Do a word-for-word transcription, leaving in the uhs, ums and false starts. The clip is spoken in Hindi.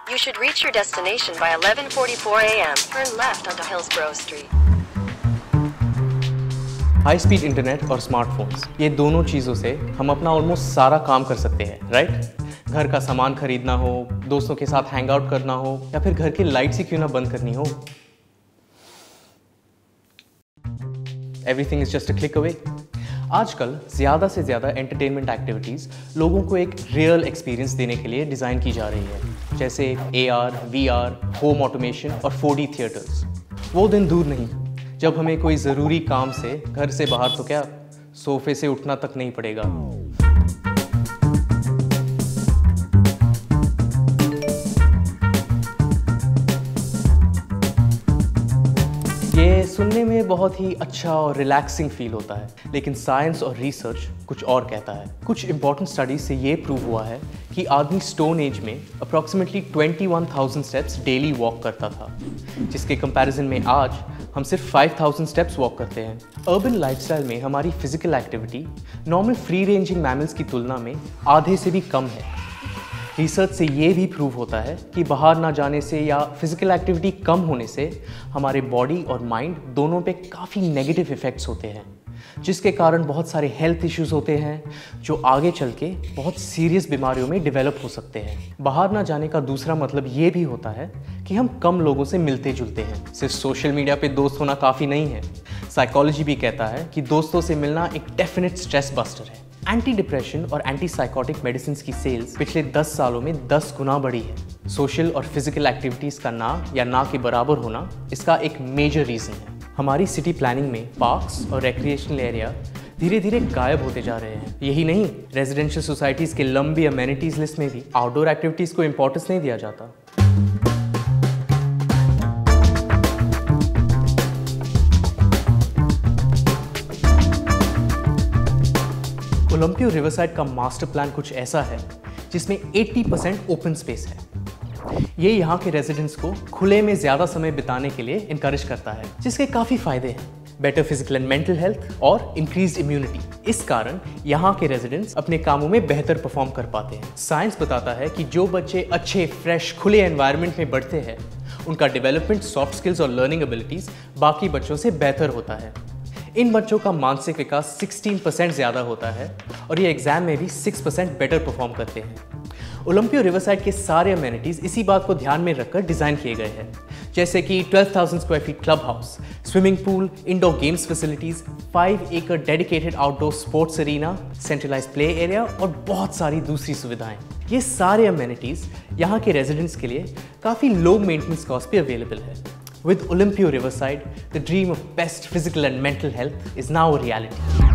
You should reach your destination by eleven forty-four a m Turn left onto Hillsborough Street. High speed internet और स्मार्टफोन्स, ये दोनों चीज़ों से हम अपना ऑलमोस्ट सारा काम कर सकते हैं, राइट? घर का सामान खरीदना हो, दोस्तों के साथ हैंग आउट करना हो, या फिर घर की लाइट्स ही क्यों ना बंद करनी हो, everything is just a click away. आजकल ज़्यादा से ज़्यादा एंटरटेनमेंट एक्टिविटीज़ लोगों को एक रियल एक्सपीरियंस देने के लिए डिज़ाइन की जा रही है, जैसे A R, V R, home automation और फोर डी थिएटर्स। वो दिन दूर नहीं जब हमें कोई ज़रूरी काम से घर से बाहर तो क्या सोफे से उठना तक नहीं पड़ेगा। ये सुनने में बहुत ही अच्छा और रिलैक्सिंग फील होता है, लेकिन साइंस और रिसर्च कुछ और कहता है। कुछ इंपॉर्टेंट स्टडीज से ये प्रूव हुआ है कि आदमी स्टोन एज में अप्रॉक्सीमेटली इक्कीस हज़ार स्टेप्स डेली वॉक करता था, जिसके कंपैरिजन में आज हम सिर्फ पाँच हज़ार स्टेप्स वॉक करते हैं। अर्बन लाइफस्टाइल में हमारी physical activity normal free ranging mammals की तुलना में आधे से भी कम है। रिसर्च से ये भी प्रूव होता है कि बाहर ना जाने से या फिजिकल एक्टिविटी कम होने से हमारे बॉडी और माइंड दोनों पे काफ़ी नेगेटिव इफ़ेक्ट्स होते हैं, जिसके कारण बहुत सारे हेल्थ इश्यूज होते हैं जो आगे चल के बहुत सीरियस बीमारियों में डेवलप हो सकते हैं। बाहर ना जाने का दूसरा मतलब ये भी होता है कि हम कम लोगों से मिलते जुलते हैं। सिर्फ सोशल मीडिया पे दोस्त होना काफ़ी नहीं है। साइकोलॉजी भी कहता है कि दोस्तों से मिलना एक डेफिनेट स्ट्रेस बस्टर है। एंटी डिप्रेशन और एंटी साइकोटिक मेडिसिन की सेल्स पिछले दस सालों में दस गुना बढ़ी है। सोशल और फिजिकल एक्टिविटीज़ का ना या ना के बराबर होना इसका एक मेजर रीज़न है। हमारी सिटी प्लानिंग में पार्क्स और रिक्रिएशनल एरिया धीरे धीरे गायब होते जा रहे हैं। यही नहीं, रेजिडेंशियल सोसाइटीज़ के लंबी अमेनिटीज़ लिस्ट में भी आउटडोर एक्टिविटीज़ को इंपॉर्टेंस नहीं दिया जाता। ओलंपियो रिवरसाइड का मास्टर प्लान कुछ ऐसा है जिसमें अस्सी परसेंट ओपन स्पेस है। ये यहाँ के रेजिडेंट्स को खुले में ज़्यादा समय बिताने के लिए इनकरेज करता है, जिसके काफ़ी फायदे हैं। Better physical and mental health और इंक्रीज्ड इम्यूनिटी। इस कारण यहाँ के रेजिडेंट्स अपने कामों में बेहतर परफॉर्म कर पाते हैं। साइंस बताता है कि जो बच्चे अच्छे फ्रेश खुले एनवायरनमेंट में बढ़ते हैं उनका डेवलपमेंट, सॉफ्ट स्किल्स और लर्निंग एबिलिटीज़ बाकी बच्चों से बेहतर होता है। इन बच्चों का मानसिक विकास सोलह परसेंट ज़्यादा होता है और ये एग्जाम में भी छह परसेंट बेटर परफॉर्म करते हैं। ओलंपियो रिवरसाइड के सारे अमेनिटीज़ इसी बात को ध्यान में रखकर डिज़ाइन किए गए हैं, जैसे कि बारह हज़ार square feet club house, swimming pool, indoor games facilities, five एकड़ dedicated outdoor sports arena, centralised play area और बहुत सारी दूसरी सुविधाएं। ये सारे अमेनिटीज़ यहाँ के रेजिडेंट्स के लिए काफ़ी लो मेंटेनेंस कॉस्ट पे अवेलेबल है। With Olympeo Riverside, the dream of best physical and mental health is now a reality.